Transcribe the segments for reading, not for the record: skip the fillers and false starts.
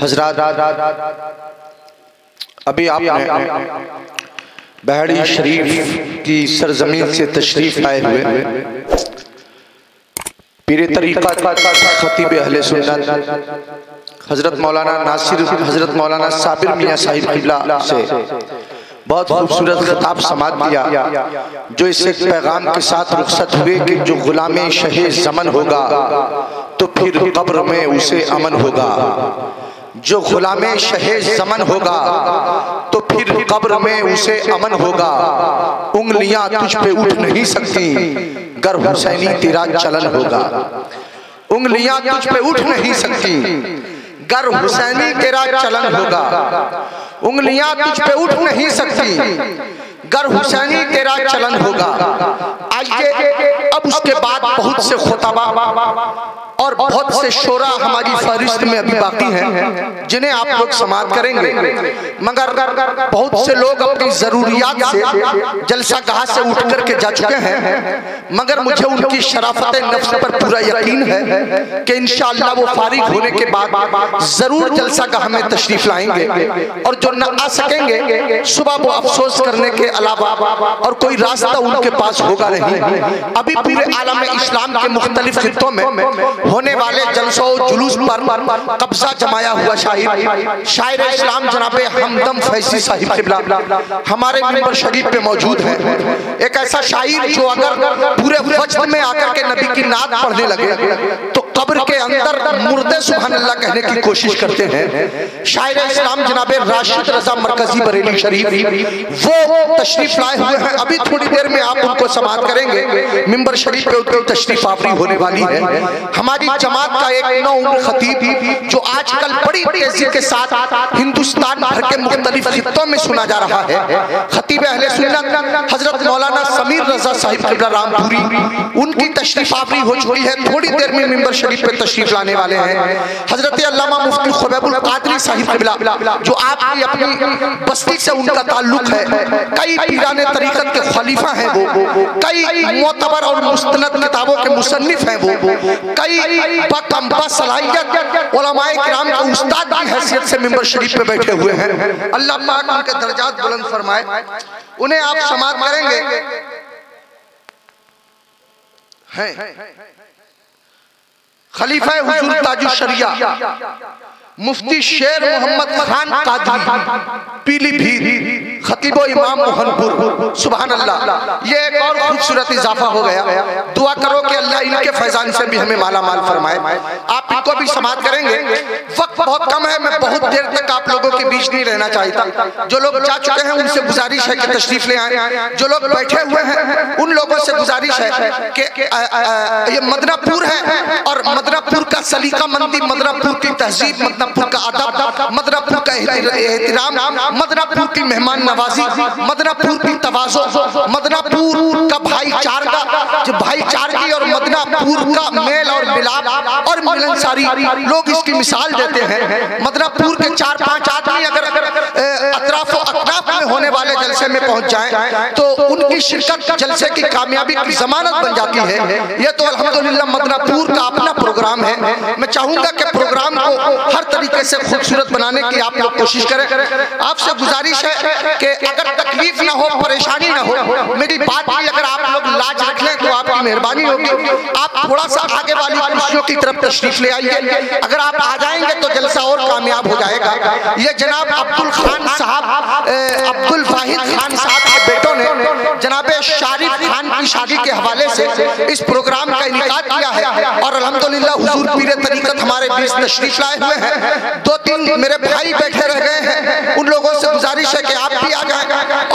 हजरात, अभी आपने बहड़ी शरीफ की सरजमीन से तशरीफ लाए हुए पीर तरीक़त खतीब अहले सुन्नत हजरत मौलाना नासिर हजरत मौलाना साबिर मियाँ साहिब क़िबला से बहुत खूबसूरत खिताब समात किया, जो इस एक पैगाम के साथ रुखसत हुए कि जो गुलामे शहे ज़मन होगा तो फिर कब्र में उसे अमन होगा। जो गुलामे शहे ज़मन होगा तो फिर कब्र में उसे अमन होगा। उंगलियां तुझ पे उठ नहीं सकती गर हुसैनी तेरा चलन होगा। उंगलियां तुझ पे उठ नहीं सकती गर हुसैनी तेरा चलन होगा। उंगलियां तुझ पे उठ नहीं सकती गर हुसैनी तेरा चलन होगा। आइए अब उसके बाद बहुत से खुतबा और बहुत से शोरा हमारी फहरिस्त में अभी बाकी हैं, जिन्हें आप लोग समाअत करेंगे। मगर बहुत से लोग अपनी जरूरियात से जलसा गाह से उठ करके जा चुके हैं, मगर मुझे उनकी शराफत नफ्स पर पूरा यकीन है कि इंशाअल्लाह वो फारिग होने के बाद जरूर जलसा गाह में तशरीफ लाएंगे। और जो न आ सकेंगे सुबह वो अफसोस करने के अलावा और कोई रास्ता उनके पास होगा नहीं। अभी पूरे आलम इस्लाम के मुख्तलिफ खित्तों में होने वाले जलसों जुलूस पर कब्जा जमाया हुआ शायर इस्लाम जनाबे हमदम फैसी साहिब क़िबला हमारे मिंबर शरीफ पे मौजूद है। एक ऐसा शायर जो अगर पूरे वक्त में आकर के नबी की नात पढ़ने लगे तो कब्र के अंदर मुर्दे सुभान अल्लाह कहने की कोशिश करते हैं। शायर इस्लाम जनाबे राशिद रजा मरकजी बरेली शरीफ वो तशरीफ लाए हुए हैं। अभी थोड़ी देर में आप उनको समाअत करेंगे। मिंबर शरीफ पे उनकी तशरीफ आवरी होने वाली है। हमारी जमात का एक नौउम्र खतीब जो आजकल बड़ी तेजी के साथ हिंदुस्तान भर के मुख्तलिफ खित्तों में सुना जा रहा है, खतीब अहले सुन्नत हजरत मौलाना समीर रजा साहिब क़िबला रामपुरी, उनकी तशरीफ आवरी हो चुकी है। थोड़ी देर में मिंबर शरीफ पे तशरीफ लाने वाले हैं हजरत अल्लामा मुफ्ती खुबैबुल कादरी साहिब क़िबला, जो आपकी अपनी बस्ती से उनका ताल्लुक है। कई पीराने तरीक़त के खलीफा हैं वो, कई मोतबर और मुस्तनद किताबों के मुसन्निफ हैं वो, कई बकम्बा सलाहियत उलमाए किराम के उस्ताद की हैसियत से मिंबर शरीफ पे बैठे हुए हैं। अल्लाह पाक उनके दर्जात बुलंद फरमाए। उन्हें आप समाअत करेंगे हैं खलीफा हुजूर ताजुश शरिया मुफ्ती शेर मोहम्मद खान कादरी पीलीभीत खतीब इमाम मोहनपुर। सुभान अल्लाह, ये एक और खूबसूरत इजाफा हो गया। दुआ करो कि अल्लाह इनके फैजान से भी हमें माला माल फरमाए। आप इनको भी समाअत करेंगे। वक्त बहुत कम है, मैं बहुत देर तक आप लोगों के बीच नहीं रहना चाहता। जो लोग जा चुके हैं उनसे गुजारिश है कि तशरीफ ले आए। जो लोग बैठे हुए हैं उन लोगों से गुजारिश है कि ये मदनापुर है और मदनापुर का सलीका मंदी, मदनापुर की तहजीब, मदनापुर का अदब, मदनापुर का एहतराम, मदनापुर की मेहमान नवाजी, मदनापुर की तवाज़ो, मदनापुर का भाईचारा, जो भाईचारगी और मदनापुर का मेल और मिलाप और मिलनसारी लोग इसकी मिसाल देते हैं। मदनापुर के 4-5 आदमी अगर अतराफ में होने वाले जलसे में पहुंच जाएं तो उनकी शिरकत जलसे की कामयाबी की जमानत बन जाती है। ये तो अल्हम्दुलिल्लाह मदनापुर का अपना प्रोग्राम है। मैं चाहूंगा कि प्रोग्राम को हर तरीके से खूबसूरत बनाने की आप लोग कोशिश करें। आपसे गुजारिश है कि अगर तकलीफ ना हो, परेशानी ना हो, मेरी बात की अगर आप लोग लाज रख लें तो आपकी मेहरबानी होगी। आप थोड़ा सा आगे वाली कुर्सियों की तरफ तशरीफ ले आइए। अगर आप आ जाएंगे तो जलसा और कामयाब हो जाएगा। ये जनाब अब्दुल खान साहब, अब्दुल वाहिद खान साहब के बेटों ने जनाबे शारिफ खान की शादी के हवाले से इस प्रोग्राम का इनेकाद किया है और अल्हम्दुलिल्लाह हुजूर पीर तरीक़त हमारे बीच तशरीफ लाए हुए हैं। 2-3 मेरे भाई बैठे रह गए हैं, उन लोगों से गुजारिश है कि आप भी आ जाएं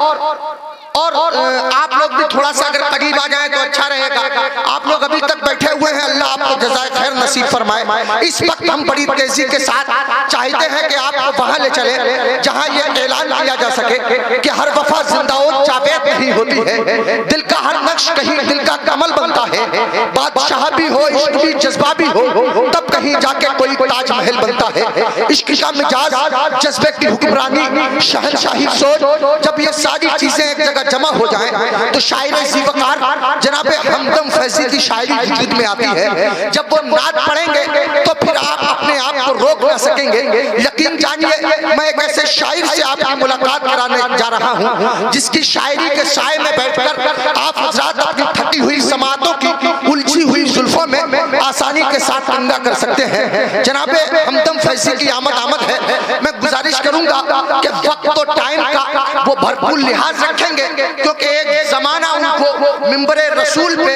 और आप लोग भी थोड़ा सा अगर करीब आ जाए तो अच्छा रहेगा। आप लोग अभी तक बैठे हुए हैं, अल्लाह आपको जज़ाए खैर नसीब फरमाए। इस वक्त हम बड़ी तेजी के साथ चाहते हैं कि आपको वहां ले चले जहां ये ऐलान किया जा सके कि हर वफा जिंदा और जावेद नहीं होती है। दिल का हर नक्श कहीं दिल का कमल बनता है। बादशाह भी हो, इश्क भी, जज्बा भी हो, तब कहीं जाके कोई ताजमहल बनता है। इश्क का मिजाज, जज्बे की हुक्मरानी, शहनशाही सोच, जब ये सारी चीजें एक जगह जमा हो जाए तो शायर ज़ीवकार जनाबे हमदम फैजी की शायरी वजूद में आती है। जब वो नात पढ़ेंगे तो फिर आप अपने आप को रोक ना सकेंगे। देखेंगे। यकीन जानिए मैं एक ऐसे शायर से आपकी मुलाकात कराने जा रहा हूँ जिसकी शायरी के साए में बैठकर आप हजरात अपनी थकी हुई समातों की उलझी हुई जुल्फों में आसानी के साथ कंगा कर सकते हैं। जनाबे हमदम फैजी की आमद है। मैं गुजारिश करूंगा कि वक्त तो टाइम का वो भरपूर लिहाज रखेंगे, क्योंकि एक जमाना उनको मिंबरे रसूल पे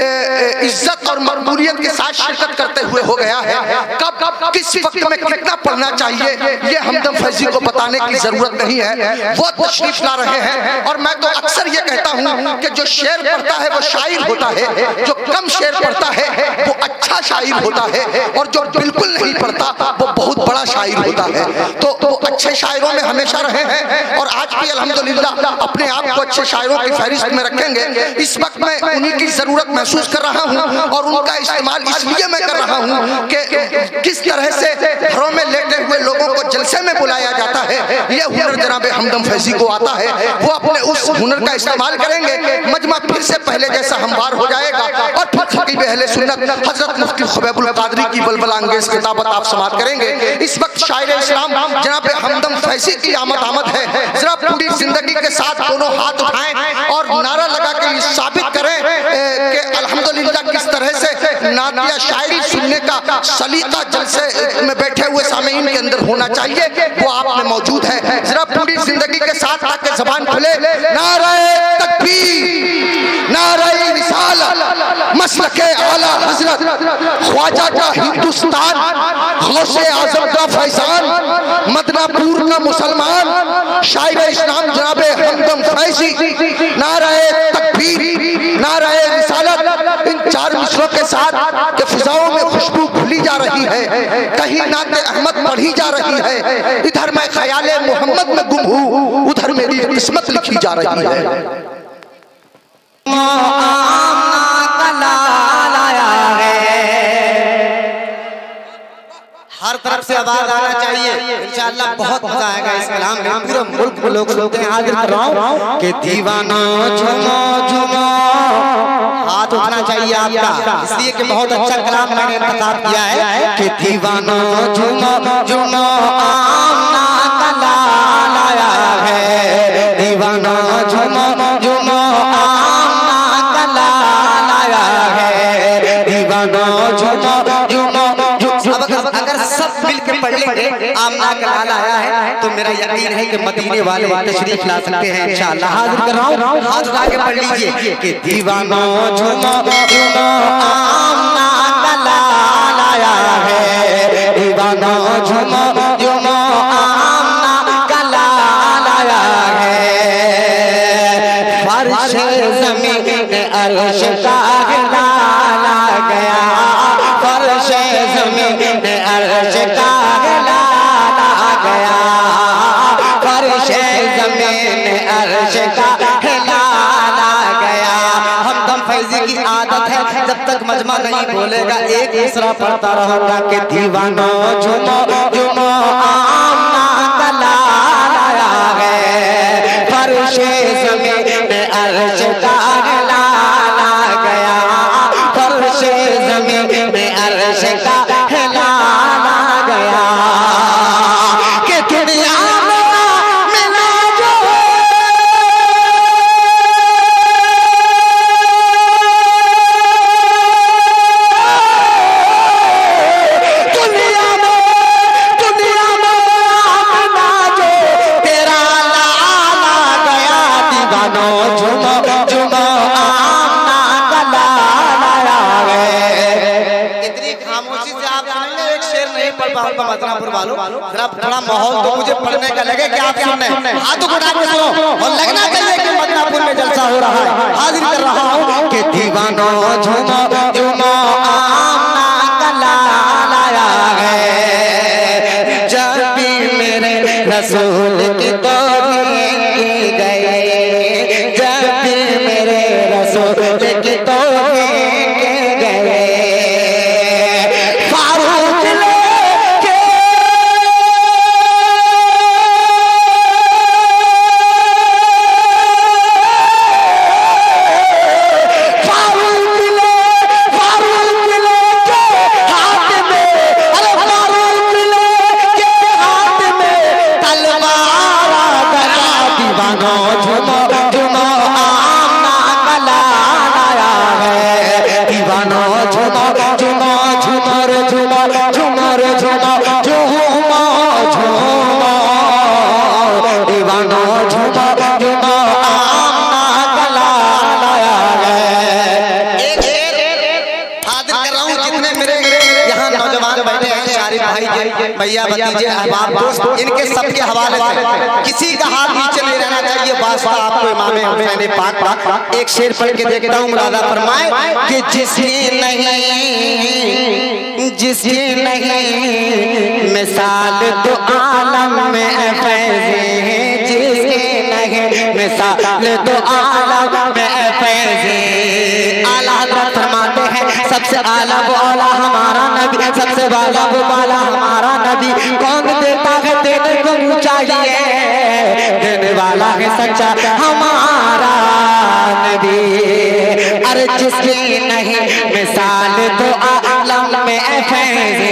इज्जत और मकबूलियत के साथ शिरकत करते हुए हो गया है। कब किस वक्त में कितना पढ़ना चाहिए ये हमदम फैजी को बताने की जरूरत नहीं है, वो तशरीफ ला रहे हैं। और मैं तो अक्सर ये कहता हूँ कि जो शेर पढ़ता है वो शायर होता है, जो कम शेर पढ़ता है वो अच्छा शायर होता है, और जो बिल्कुल नहीं पढ़ता वो बहुत बड़ा शायर होता है। तो वो अच्छे शायरों में हमेशा रहे हैं और आज भी अल्हम्दुलिल्लाह अपने आप को अच्छे शायरों की फहरिस्त में रखेंगे। इस वक्त मैं उन्हीं की जरूरत महसूस कर रहा हूँ और उनका इस्तेमाल इसलिए मैं कर रहा हूँ कि किस तरह से घरों में लेटे हुए लोगों को जलसे में बुलाया जाता है, यह हुनर जनाब हमदम फैजी को आता है। वो अपने उस हुनर का इस्तेमाल करेंगे, मजमा फिर से पहले जैसा हमवार हो जाएगा और फिर खतीब अहले सुन्नत हजरत मुफ्ती खुबैबुल कादरी की बलबला अंगेज किताबत आप समाप्त करेंगे। इस वक्त शायर इस्लाम जनाब हमदम फैजी की आमद है। जरा पूरी जिंदगी के साथ दोनों हाथ उठाएं और नारा लगा के साबित करें कि अल्हम्दुलिल्लाह किस तरह से नातिया शायरी सुनने का सलीका जलसे में बैठे हुए सामीन के अंदर होना चाहिए, वो आप में मौजूद है। जरा पूरी जिंदगी के साथ ताकि ज़बान खुले, नारे तकबीर, नारे रिसालत, मसलके आला हजरत, ख्वाजा का हिंदुस्तान, गौसे आज़म का फैजान, मदनापुर का मुसलमान, शायर इस्लाम जनाबे हमदम फैजी, नारे तकबीर, नारे रिसालत। इन चार मिसरों के साथ के फिजाओं में खुशबू खुली जा रही है, कहीं नाते अहमद पढ़ी जा रही है। इधर मैं ख्याले मोहम्मद में गुम हूँ, उधर मेरी किस्मत लिखी जा रही है। हर तरफ से आवाज आना चाहिए, इंशाअल्लाह बहुत मजा आएगा इस कलाम में। पूरे मुल्क में लोग सुनते हैं। हाजिर कर रहा हूँ कि दीवाना झूमो झूमो, हाथ उठाना चाहिए आपका, इसलिए कि बहुत अच्छा कलाम मैंने इंतखाब किया है कि दीवाना झूमो झूमो आमना कला लाया है, दीवाना झूमो झूमो आमना कला लाया है, दीवाना झूमो झूमो। अगर सब मिलकर पढ़ लेंगे आमना का लाला आया है तो मेरा यकीन है कि मदीने वाले तशरीफ ला सकते हैं इंशाअल्लाह। हाजिर कर रहा हूं, हाथ उठा के पढ़ लीजिए कि दीवानो झूमो झूमो आमना का लाला आया है, दीवानो झूमो झूमो आमना का लाला आया है। फर्श ज़मीन अर्श का लाला गया, फर्श ज़मीन अर्श का लाला गया, फर्श ज़मीन अर्श का लाला गया। हमदम फैजी की आदत है जब तक मजमा नहीं बोलेगा एक दूसरा पढ़ता रहूंगा कि दीवानो झूमो झूमो आमना का लाला है, फर्श ज़मीन अर्श का लाला गया, फर्श ज़मीन अर्श का लाला गया। कि दुनिया में मिला जो दुनिया में मिला जो तेरा लाला गया, दीवानो झूमो झूमो आमना का लाला है। इतनी खामोशी से आप एक शेर नहीं पढ़ पाऊंगा मदनापुर वालों, जरा थोड़ा माहौल तो मुझे पढ़ने का लगे कि आप सुन रहे हैं। हाथ उठा के सुनो और लगना चाहिए कि मदनापुर में जलसा हो रहा है। हाजिर कर रहा हूँ कि दीवानो झूमो झूमो आमना का लाला है, जब भी मेरे रसूल की तौहीन की गई, जब भी मेरे रसूल की तौहीन की गई, फारूक लेके फारूक भैया भतीजे अहबाब दोस्त इनके सबके हवाले से किसी का हाथ नीचे नहीं रहना चाहिए। वास्ता आपको इमाम हुसैन पाक का एक शेर पढ़ के देखता हूँ। मुरादा फरमाए कि जिसकी नहीं मिसाल तो आलम में फैज़े, जिसकी नहीं मिसाल तो आलम में फैज़े। आला हज़रत फरमाते हैं सबसे आला वो आला हमारा नबी, सबसे वाला वो वाला हमारा नबी। कौन देता है देने को चाहिए, देने वाला है सच्चा हमारा नबी। अरे जिसकी नहीं मिसाल तो आलम में फैज़े,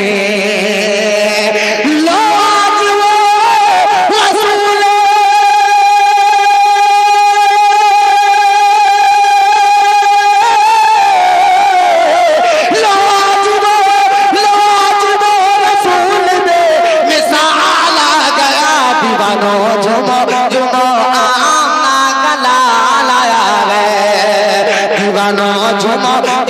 झुमो